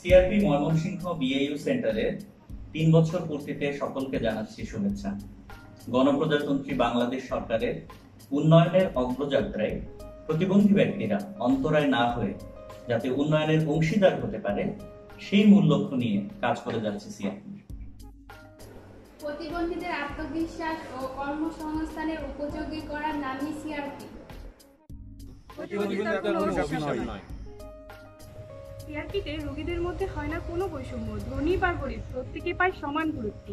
CRP Mymensingh বিএইউ সেন্টারের ৩ বছর পূর্তিতে সকলকে জানাচ্ছি শুভেচ্ছা। গণপ্রজাতন্ত্রী বাংলাদেশ সরকারের উন্নয়নের অগ্রযাত্রায় প্রতিবন্ধী ব্যক্তিরা অন্তরায় না হয়ে যাতে উন্নয়নের অংশীদার হতে পারে সেই মূল লক্ষ্য নিয়ে কাজ করে যাচ্ছে সিআরপি। প্রতিবন্ধীদের আত্মবিশ্বাস ও কর্মসংস্থানের উপযোগী করার নামই সিআরপি। সিআরপিতে রোগীদের মধ্যে হয় না কোনো বৈষম্য, ধনী বা গরিব প্রত্যেকে পায় সমান গুরুত্ব।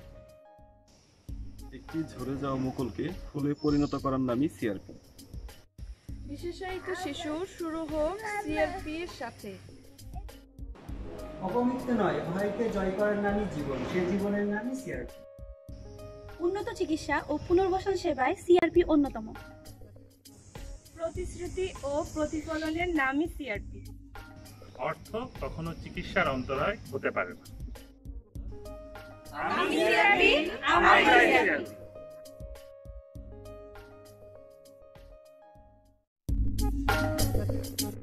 একটি ঝরে যাওয়া মুকুলকে ফুলে পরিণত করার নামই সিআরপি। বিশেষায়িত শিশু শুরু হোক সিআরপির সাথে। অপমৃত্যু নয়, ভয়কে জয় করার নামই জীবন, সে জীবনের নামই সিআরপি। উন্নত চিকিৎসা ও পুনর্বাসন সেবায় সিআরপি অন্যতম। প্রতিশ্রুতি ও প্রতিফলনের নামই সিআরপি। অর্থ কখনো চিকিৎসার অন্তরায় হতে পারে না। আমি সিআরপি, আমার সিআরপি।